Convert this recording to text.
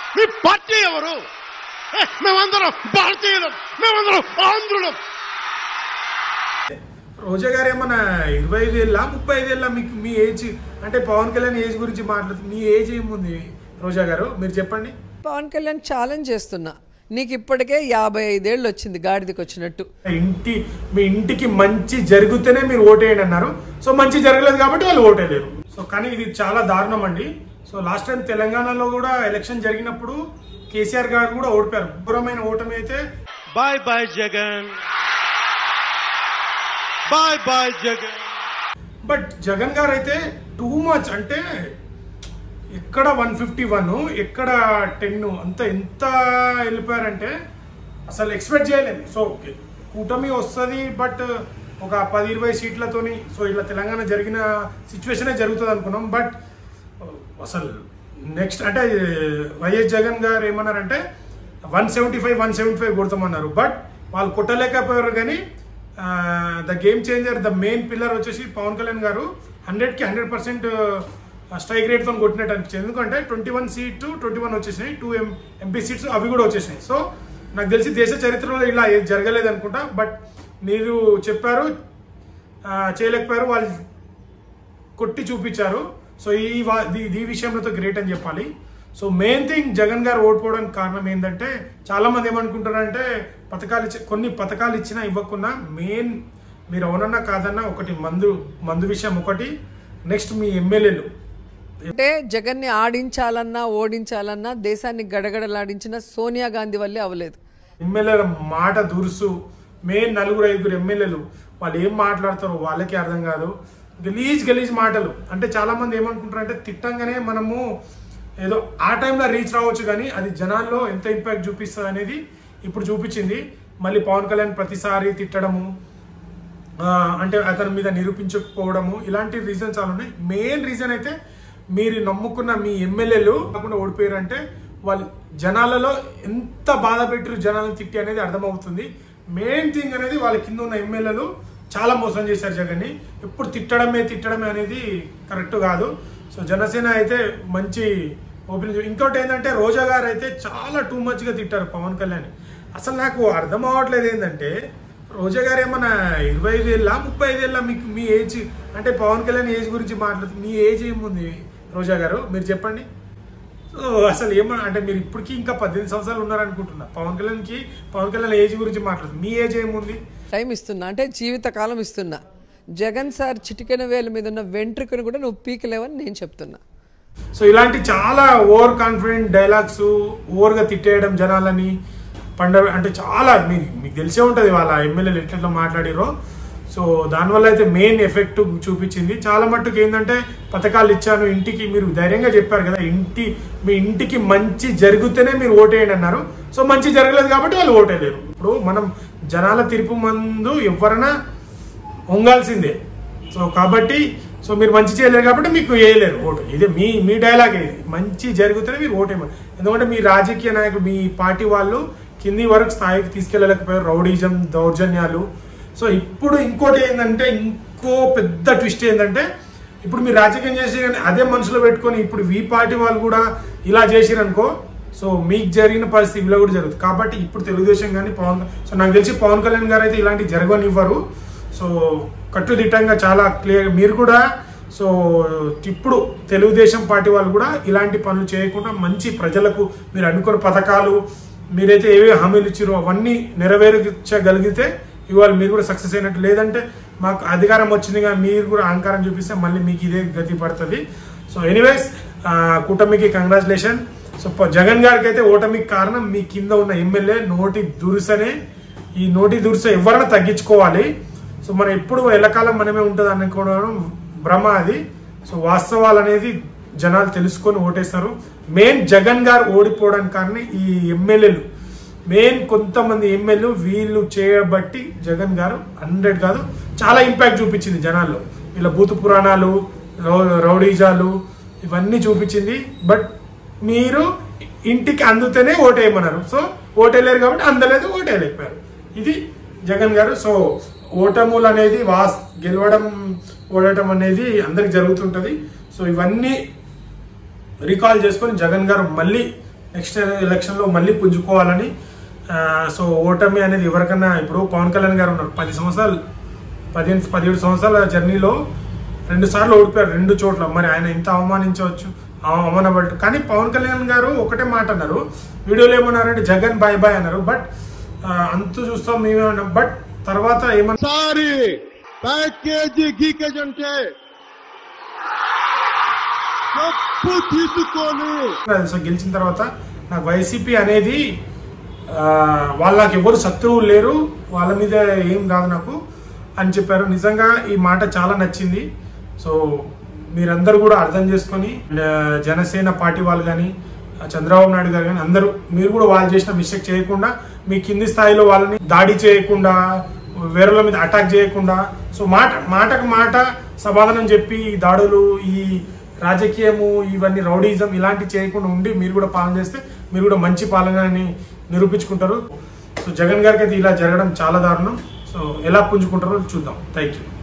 మీ party ఎవరు? మేమందరం భారతీయులం, మేమందరం ఆంధ్రులం. రోజా గారు ఏమన్నా 25 ఏళ్ళ 35 ఏళ్ళ మీకు మీ ఏజ్ అంటే పవన్ కళ్యాణ్ ఏజ్ గురించి మాట్లాడుతుంది. మీ ఏజ్ ఏముంది రోజా గారు మీరు చెప్పండి. పవన్ కళ్యాణ్ ఛాలెంజ్ చేస్తున్నా, నీకు ఇప్పటికే 55 ఏళ్ళు వచ్చింది గాడిదకి వచ్చినట్టు. మీ ఇంటికి మంచి జరిగితేనే మీరు ఓటేయండి అన్నారు. సో మంచి జరగలేదు కాబట్టి వాళ్ళు ఓటేయలేరు. సో కానీ ఇది చాలా దారుణం అండి. సో లాస్ట్ టైం తెలంగాణలో కూడా ఎలక్షన్ జరిగినప్పుడు కేసీఆర్ గారు కూడా ఓడిపోయారు. ఘోరమైన ఓటమి అయితే. Bye bye Jagan, bye bye Jagan. But Jagan garu అయితే టూ మచ్ అంటే ఎక్కడ 151 ఎక్కడ 10 అంత ఎంత వెళ్ళిపోయారంటే అసలు ఎక్స్పెక్ట్ చేయలేదు. సో కూటమి వస్తుంది బట్ ఒక 10-20 సీట్లతోని సో ఇట్లా తెలంగాణ జరిగిన సిచ్యువేషనే జరుగుతుంది అనుకున్నాం. బట్ అసలు నెక్స్ట్ అంటే వైఎస్ జగన్ గారు ఏమన్నారంటే 175 కొడతామన్నారు. బట్ వాళ్ళు కొట్టలేకపోయారు. కానీ the game changer, the main pillar వచ్చేసి పవన్ కళ్యాణ్ గారు 100కి 100% స్ట్రైక్ రేట్తో కొట్టినట్టు అనిపించింది. ఎందుకంటే 21 వచ్చేసినాయి, 2 ఎంపీ సీట్స్ అవి కూడా వచ్చేసినాయి. సో నాకు తెలిసి దేశ చరిత్రలో ఇలా జరగలేదు అనుకుంటా. బట్ మీరు చెప్పారు చేయలేకపోయారు, వాళ్ళు కొట్టి చూపించారు. సో ఈ విషయంలో గ్రేట్ అని చెప్పాలి. సో మెయిన్ థింగ్ జగన్ గారు ఓడిపోవడానికి కారణం ఏంటంటే చాలా మంది ఏమనుకుంటారంటే కొన్ని పథకాలు ఇచ్చినా ఇవ్వకున్నా మెయిన్ మీరు అవునన్నా కాదన్నా ఒకటి మందు విషయం ఒకటి, నెక్స్ట్ మీ ఎమ్మెల్యేలు అంటే జగన్ని ఆడించాలన్నా ఓడించాలన్నా దేశాన్ని గడగడలాడించిన సోనియా గాంధీ వల్లే అవ్వలేదు. ఎమ్మెల్యేల మాట దురుసు, మెయిన్ 4-5 ఎమ్మెల్యేలు వాళ్ళు ఏం మాట్లాడతారో వాళ్ళకి అర్థం కాదు. గలీజ్ మాటలు. అంటే చాలా మంది ఏమనుకుంటారంటే తిట్టంగానే మనము ఏదో ఆ టైంలో రీచ్ రావచ్చు, కానీ అది జనాల్లో ఎంత ఇంపాక్ట్ చూపిస్తుంది అనేది ఇప్పుడు చూపించింది. మళ్ళీ పవన్ కళ్యాణ్ ప్రతిసారి తిట్టడము, అంటే అతని మీద నిరూపించకపోవడము, ఇలాంటి రీజన్స్ చాలా ఉన్నాయి. మెయిన్ రీజన్ అయితే మీరు నమ్ముకున్న మీ ఎమ్మెల్యేలు కాకుండా ఓడిపోయారంటే వాళ్ళు జనాలలో ఎంత బాధ పెట్టారు జనాలను తిట్టి అనేది అర్థమవుతుంది. మెయిన్ థింగ్ అనేది వాళ్ళ కింద ఉన్న ఎమ్మెల్యేలు చాలా మోసం చేశారు జగన్ని. ఎప్పుడు తిట్టడమే అనేది కరెక్ట్ కాదు. సో జనసేన అయితే మంచి ఓపెనింగ్. ఇంకోటి ఏంటంటే రోజా గారు అయితే చాలా టూ మచ్గా తిట్టారు పవన్ కళ్యాణ్. అసలు నాకు అర్థం అవ్వట్లేదు ఏంటంటే రోజా గారు ఏమన్నా 25 ఏళ్ళ 35 ఏళ్ళ మీకు మీ ఏజ్ అంటే పవన్ కళ్యాణ్ ఏజ్ గురించి మాట్లాడుతుంది. మీ ఏజ్ ఏముంది రోజా గారు మీరు చెప్పండి. సో అసలు ఏమన్నా అంటే మీరు ఇప్పటికీ ఇంకా 18 సంవత్సరాలు ఉన్నారనుకుంటున్నా. పవన్ కళ్యాణ్ ఏజ్ గురించి మాట్లాడుతుంది. మీ ఏజ్ ఏముంది? టైం ఇస్తున్నా అంటే జీవితకాలం ఇస్తున్నా. జగన్ సార్ చిటికెన వేల మీద ఉన్న వెంట్రుకను కూడా నువ్వు పీకలేవని నేను చెప్తున్నా. సో ఇలాంటి చాలా ఓవర్ కాన్ఫిడెంట్ డైలాగ్స్, ఓవర్గా తిట్టేయడం జనాలని అంటే చాలా మీకు తెలిసే ఉంటుంది వాళ్ళ ఎమ్మెల్యేలు ఎట్లా మాట్లాడిరో. సో దానివల్ల అయితే మెయిన్ ఎఫెక్ట్ చూపించింది. చాలా మట్టుకు ఏంటంటే పథకాలు ఇచ్చాను ఇంటికి, మీరు ధైర్యంగా చెప్పారు కదా మీ ఇంటికి మంచి జరిగితేనే మీరు ఓటేయండి అన్నారు. సో మంచి జరగలేదు కాబట్టి వాళ్ళు ఓటేయలేరు. ఇప్పుడు మనం జనాల తీర్పు మందు ఎవరైనా వంగాల్సిందే. సో కాబట్టి మీరు మంచి చేయలేరు కాబట్టి మీకు వేయలేరు ఓటు. ఇదే మీ డైలాగ్. ఇది మంచి జరిగితేనే మీరు ఓటేయమని. ఎందుకంటే మీ రాజకీయ నాయకులు మీ పార్టీ వాళ్ళు కింది వరకు స్థాయికి తీసుకెళ్ళలేకపోయారు, రౌడీజం దౌర్జన్యాలు. సో ఇప్పుడు ఇంకోటి ఏంటంటే ఇంకో పెద్ద ట్విస్ట్ ఏంటంటే ఇప్పుడు మీరు రాజకీయం చేసి అదే మనసులో పెట్టుకొని ఇప్పుడు ఈ పార్టీ వాళ్ళు కూడా ఇలా చేసిరనుకో సో మీకు జరిగిన పరిస్థితి ఇలా కూడా జరుగుతుంది. కాబట్టి ఇప్పుడు తెలుగుదేశం కానీ సో నాకు తెలిసి పవన్ కళ్యాణ్ గారు అయితే ఇలాంటివి జరగనివ్వరు. సో కట్టుదిట్టంగా చాలా క్లియర్ మీరు కూడా. సో ఇప్పుడు తెలుగుదేశం పార్టీ వాళ్ళు కూడా ఇలాంటి పనులు చేయకుండా మంచి ప్రజలకు మీరు అనుకున్న పథకాలు మీరైతే ఏవే హామీలు ఇచ్చారో అవన్నీ నెరవేర్చగలిగితే ఇవాళ మీరు కూడా సక్సెస్ అయినట్టు. లేదంటే మాకు అధికారం వచ్చింది కానీ మీరు కూడా అహంకారం చూపిస్తే మళ్ళీ మీకు ఇదే గతి పడుతుంది. సో ఎనీవేస్ కూటమికి కంగ్రాచులేషన్. సో జగన్ గారికి అయితే ఓటమికి కారణం మీ కింద ఉన్న ఎమ్మెల్యే నోటి దురుసనే. ఈ నోటి దురుస ఎవరైనా తగ్గించుకోవాలి. సో మనం ఎప్పుడు ఎల్లకాలం మనమే ఉంటుంది అనుకోవడం భ్రమ అది. సో వాస్తవాలు అనేది జనాలు తెలుసుకొని ఓటేస్తారు. మెయిన్ జగన్ గారు ఓడిపోవడానికి కారణం ఈ ఎమ్మెల్యేలు. మెయిన్ కొంతమంది ఎమ్మెల్యేలు వీళ్ళు చేయబట్టి జగన్ గారు 100 కాదు చాలా ఇంపాక్ట్ చూపించింది జనాల్లో. ఇలా భూత పురాణాలు, రౌడీజాలు ఇవన్నీ చూపించింది. బట్ మీరు ఇంటికి అందుతేనే ఓటేయమన్నారు. సో ఓటేయలేరు కాబట్టి అందలేదు, ఓటేయలేకపోయారు. ఇది జగన్ గారు. సో ఓటములు అనేది గెలవడం ఓడటం అనేది అందరికి జరుగుతుంటుంది. సో ఇవన్నీ రీకాల్ చేసుకొని జగన్ గారు మళ్ళీ నెక్స్ట్ ఎలక్షన్లో మళ్ళీ పుంజుకోవాలని. సో ఓటమి అనేది ఎవరికన్నా, ఇప్పుడు పవన్ కళ్యాణ్ గారు ఉన్నారు 10 సంవత్సరాలు 17 సంవత్సరాల జర్నీలో 2 సార్లు ఓడిపోయారు 2 చోట్ల. మరి ఆయన ఇంత అవమానించవచ్చు, అవమానపడ్డారు. కానీ పవన్ కళ్యాణ్ గారు ఒకటే మాట అన్నారు వీడియోలో, ఏమన్నారంటే జగన్ బాయ్ బాయ్ అన్నారు. బట్ అంతు చూస్తాం మేమేమన్నా, బట్ తర్వాత ఏమన్నా సారీ ప్యాకేజీ గీకేజ్ అంటే తప్పు తీసుకొని. సో గెలిచిన తర్వాత నాకు వైసీపీ అనేది వాళ్ళకి ఎవరు శత్రువులు లేరు, వాళ్ళ మీద ఏం కాదు నాకు అని చెప్పారు. నిజంగా ఈ మాట చాలా నచ్చింది. సో మీరందరూ కూడా అర్థం చేసుకొని, జనసేన పార్టీ వాళ్ళు కానీ చంద్రబాబు నాయుడు గారు కానీ అందరూ మీరు కూడా వాళ్ళు చేసిన మిస్టేక్ చేయకుండా, మీ కింది స్థాయిలో వాళ్ళని దాడి చేయకుండా, వేరేల మీద అటాక్ చేయకుండా, సో మాటకు మాట సమాధానం చెప్పి ఈ దాడులు, ఈ రాజకీయము, ఇవన్నీ రౌడీజం ఇలాంటివి చేయకుండా ఉండి మీరు కూడా పాలన చేస్తే మీరు కూడా మంచి పాలనని నిరూపించుకుంటారు. సో జగన్ గారికి అయితే ఇలా జరగడం చాలా దారుణం. సో ఎలా పుంజుకుంటారో చూద్దాం. Thank you.